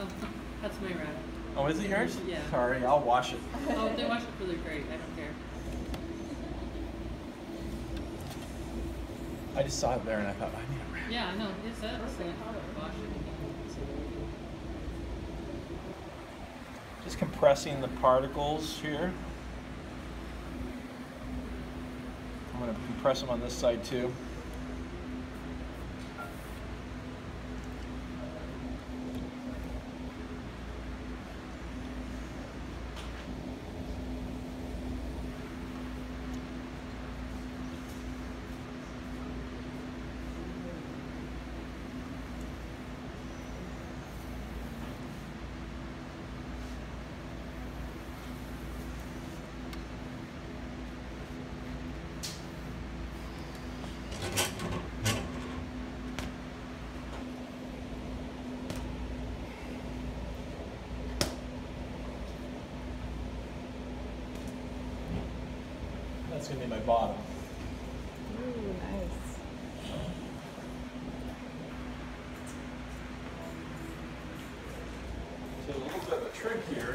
Oh, that's my rabbit. Oh, is it yours? Yeah. Sorry, I'll wash it. Oh, if they wash it really great. I don't care. I just saw it there and I thought, I need a rabbit. Yeah, I know. It's excellent. Wash it again. Just compressing the particles here. I'm going to compress them on this side too. That's going to be my bottom. Ooh, nice. So a little bit of a trick here.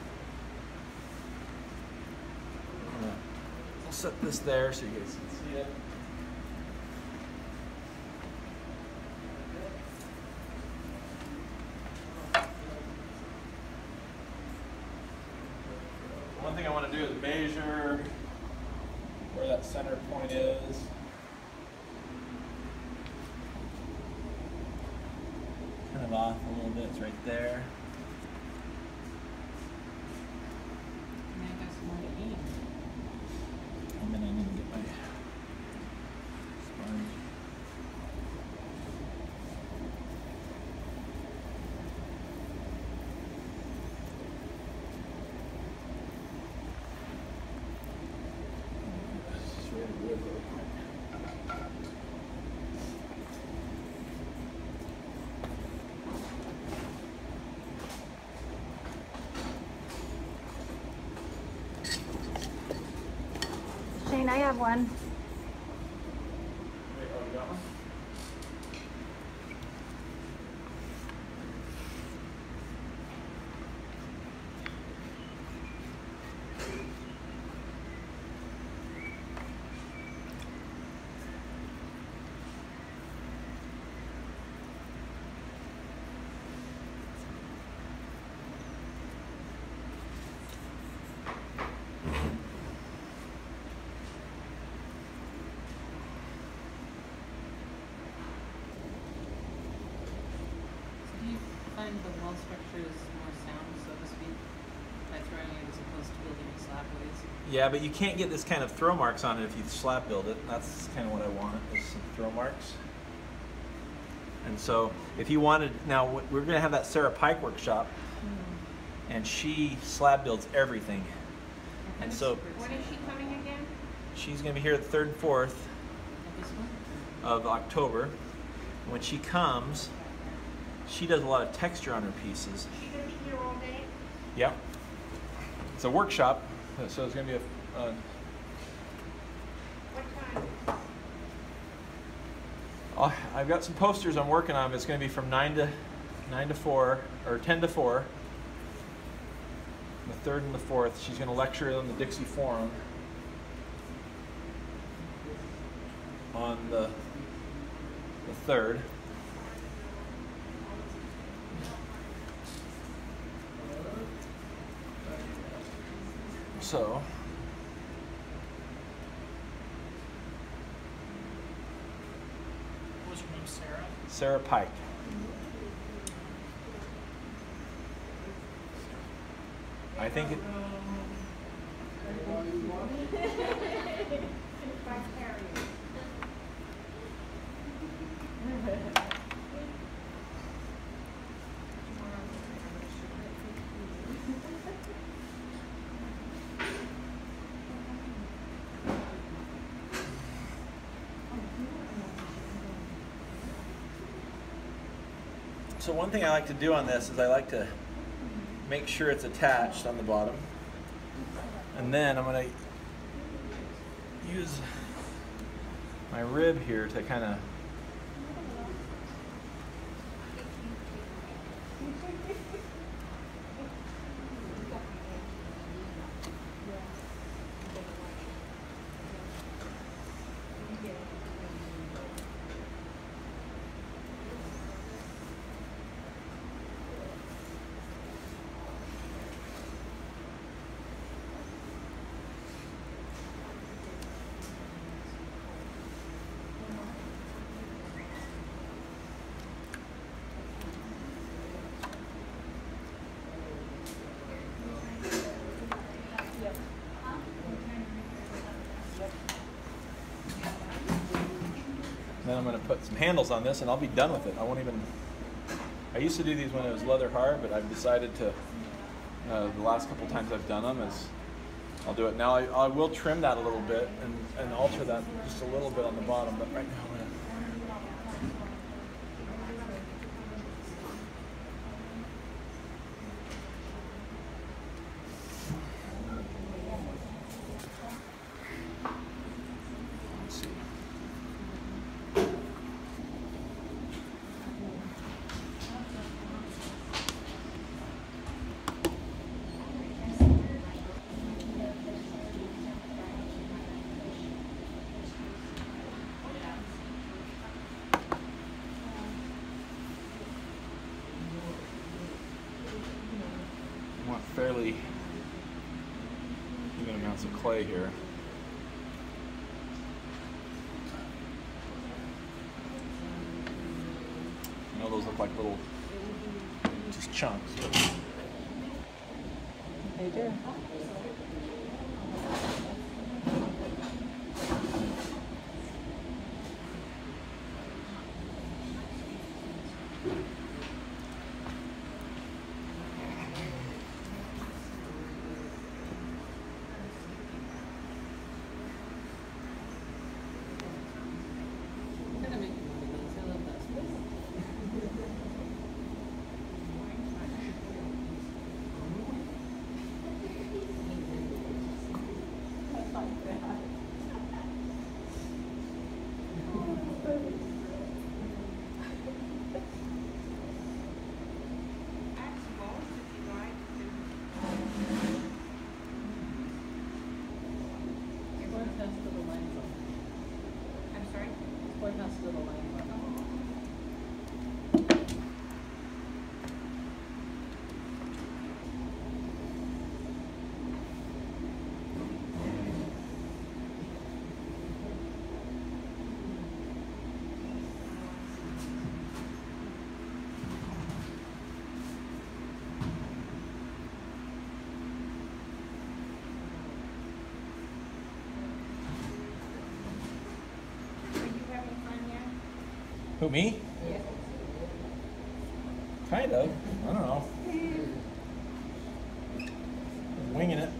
I'll set this there so you guys can see it. One thing I want to do is measure where that center point is. Kind of off a little bit, it's right there. And I got some more to eat. And then I need to get my sponge. This is really good real quick. Shane, I have one. Wait, oh, you got one? So do you find the wall structure is more sound, so to speak, by throwing it as opposed to building it slabways? Yeah, but you can't get this kind of throw marks on it if you slab build it. That's kind of what I want, is some throw marks. And so if you wanted, now we're going to have that Sarah Pike workshop, and she slab builds everything. And so When is she coming again? she's going to be here the 3rd and 4th Like this one? of October. And when she comes, she does a lot of texture on her pieces. She gonna be here all day? Yep. It's a workshop, so it's going to be a What time? I've got some posters I'm working on. It's going to be from 9 to 4, or 10 to 4. The 3rd and the 4th. She's going to lecture on the Dixie Forum on the 3rd. So What was your name, Sarah? Sarah Pike. I think it. So one thing I like to do on this is I like to make sure it's attached on the bottom. And then I'm going to use my rib here to kind of put some handles on this and I'll be done with it. I won't even, I used to do these when it was leather hard, but I've decided to, the last couple times I've done them is, I'll do it. Now I will trim that a little bit and alter that just a little bit on the bottom, but right now I'm gonna, fairly even amounts of clay here. I know those look like little just chunks. They do. Who, me? Yeah. Kind of. I don't know. Winging it.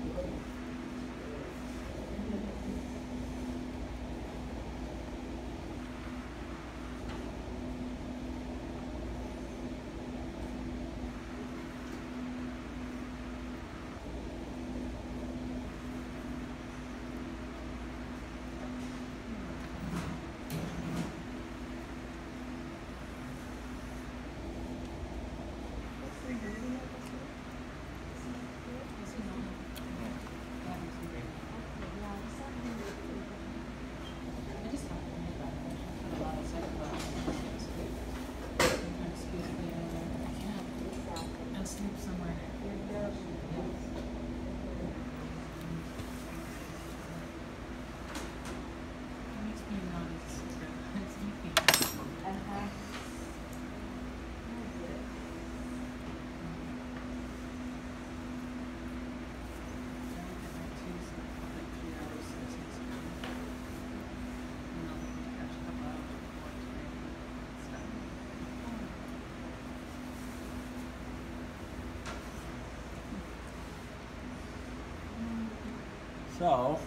So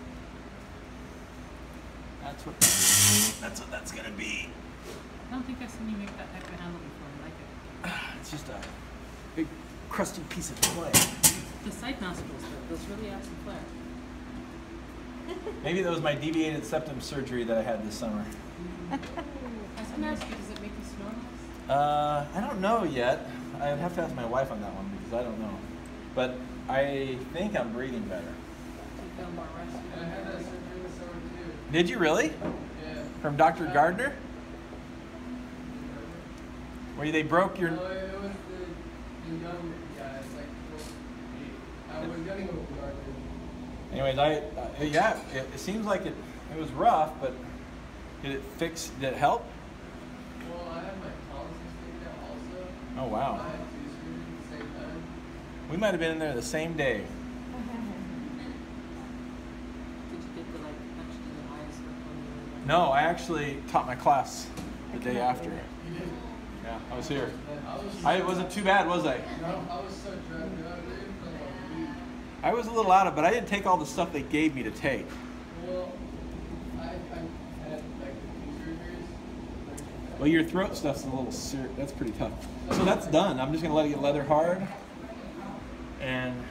that's what that's gonna be. I don't think I've seen you make that type of handle before. I like it. It's just a big crusty piece of clay. The side nostrils, though, those really add some flair. Maybe that was my deviated septum surgery that I had this summer. I was going to ask you, does it make you snore less? I don't know yet. I'd have to ask my wife on that one because I don't know. But I think I'm breathing better. Do you feel more rested? I had that surgery this summer too. Did you really? Yeah. From Dr. Gardner? Where they broke your... No, it was the young guys, like, I was getting with Gardner. Anyways, yeah, it seems like it was rough, but did it fix, did it help? Well, I had my tonsils taken out also. Oh, wow. I had two surgeries at the same time. We might have been in there the same day. Did you get the, like, punch in the eyes when you were No, I actually taught my class the day after. You did. Yeah, I was here. I was. I wasn't too bad, was I? No, I was so drunk the other day for like a week. I was a little out of it, but I didn't take all the stuff they gave me to take. Well, I had like the surgeries. Well, your throat stuff's a little that's pretty tough. So that's done. I'm just gonna let it get leather hard. And